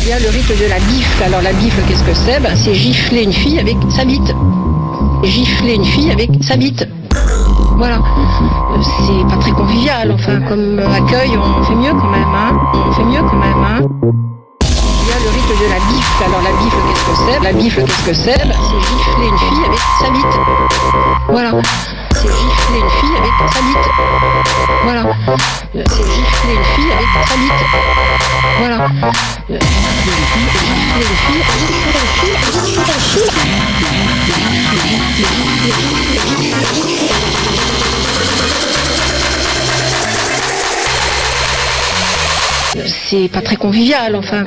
Il y a le rite de la bifle. Alors la bifle, qu'est-ce que c'est? C'est gifler une fille avec sa bite. Gifler une fille avec sa bite. Voilà. C'est pas très convivial, enfin, comme accueil, on fait mieux quand même, hein. On fait mieux quand même, hein. Il y a le rite de la bifle. Alors la bifle, qu'est-ce que c'est? La bifle, qu'est-ce que c'est? C'est gifler une fille avec sa bite. Voilà. C'est gifler une fille avec sa bite. Voilà. C'est gifler une fille avec sa bite. Voilà. Gifler une fille c'est pas très convivial, enfin.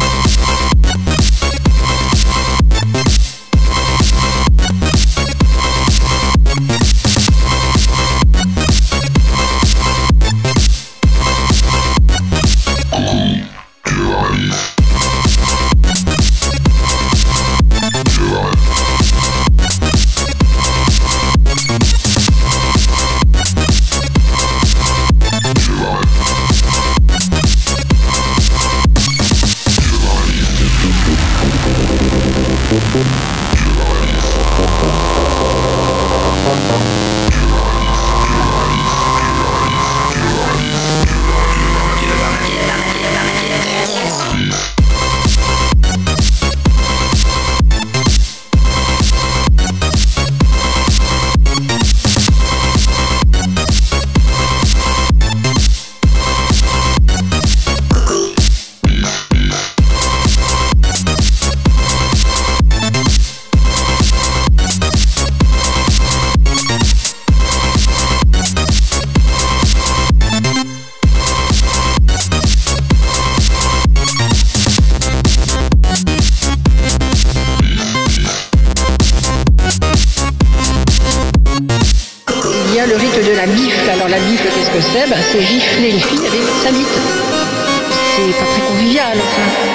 Il y a le rite de la bifle. Alors la bifle, qu'est-ce que c'est? C'est gifler une fille avec sa bite. C'est pas très convivial, enfin.